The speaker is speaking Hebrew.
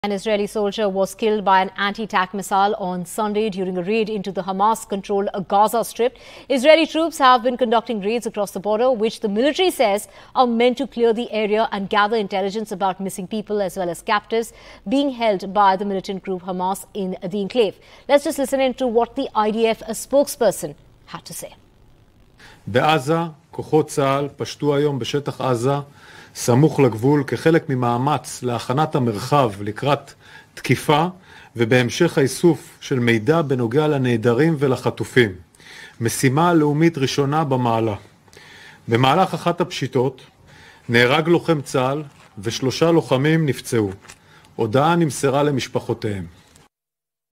An Israeli soldier was killed by an anti-tank missile on Sunday during a raid into the Hamas-controlled Gaza Strip. Israeli troops have been conducting raids across the border, which the military says are meant to clear the area and gather intelligence about missing people as well as captives being held by the militant group Hamas in the enclave. Let's just listen in to what the IDF spokesperson had to say. בעזה, כוחות צה"ל פשטו היום בשטח עזה סמוך לגבול כחלק ממאמץ להכנת המרחב לקראת תקיפה ובהמשך האיסוף של מידע בנוגע לנעדרים ולחטופים. משימה לאומית ראשונה במעלה. במהלך אחת הפשיטות נהרג לוחם צה"ל ושלושה לוחמים נפצעו. הודעה נמסרה למשפחותיהם.